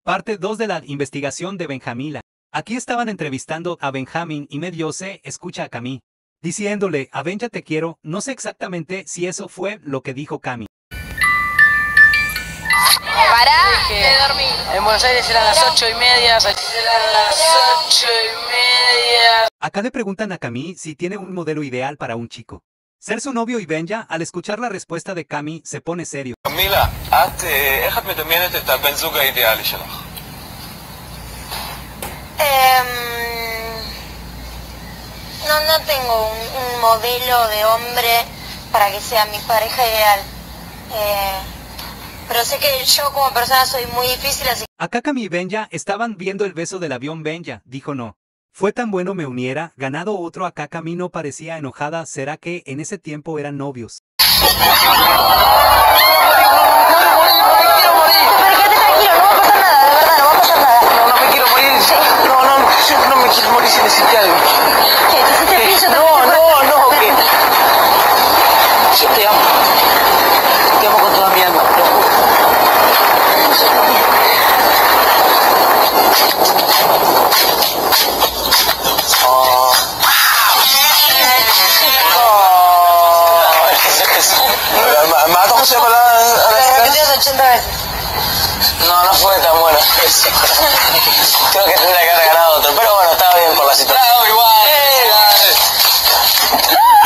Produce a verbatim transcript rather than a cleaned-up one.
Parte dos de la investigación de Benjamila. Aquí estaban entrevistando a Benjamín y medio se escucha a Cami diciéndole, a Ben ya te quiero. No sé exactamente si eso fue lo que dijo Cami. Pará de dormir. En Buenos Aires eran las ocho y media, eran las ocho y media. Acá le preguntan a Cami si tiene un modelo ideal para un chico. Ser su novio y Benja, al escuchar la respuesta de Cami, se pone serio. קמילה, את, איך את מדמיינת את הבן זוג האידיאלי שלך? Em, no, no tengo un, un modelo de hombre para que sea mi pareja ideal. Eh, pero sé que yo como persona soy muy difícil, así Acá Cami y Benja estaban viendo el beso del avión. Benja dijo no. Fue tan bueno me uniera, ganado otro. Acá Cami no parecía enojada. ¿Será que en ese tiempo eran novios? No me quiero morir si necesito algo. ¿Qué? ¿Te hiciste pillo? No, no, no, que... Yo te amo. Te amo con toda mi alma, te lo juro. Oh. Oh. מה אתה חושב על ה... Repetido ochenta veces. No, no fue tan bueno. Creo que tendría que haber ganado otro, pero bueno, estaba bien por la situación. Claro, igual. Eh, igual.